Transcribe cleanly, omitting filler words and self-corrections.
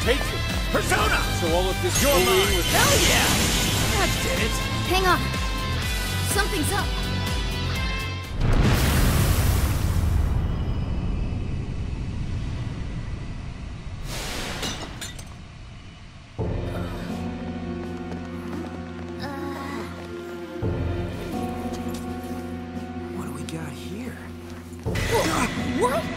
Take it. Persona! So all of this You're bullying mine. was... Hell yeah! That did it. Hang on. Something's up. What do we got here? What?